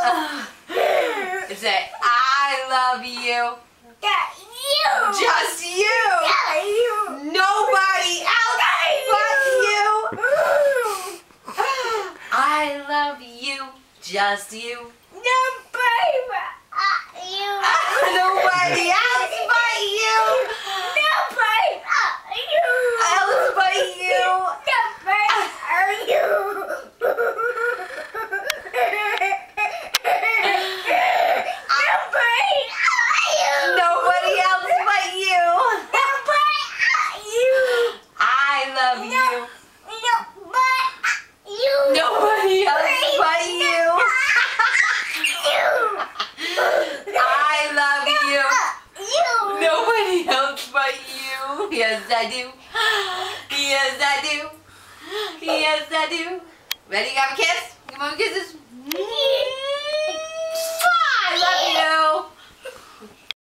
Say, I love you. You. Just you. You. Nobody else but you. I love you. Just you. Nobody you. Nobody else but you. Nobody you. Else but you. Nobody you. Nobody else but you. I love you. Nobody else but you. I love you. Nobody else but you. Yes, I do. Yes, I do. Yes, I do. Ready? Have a kiss? Give me a kiss.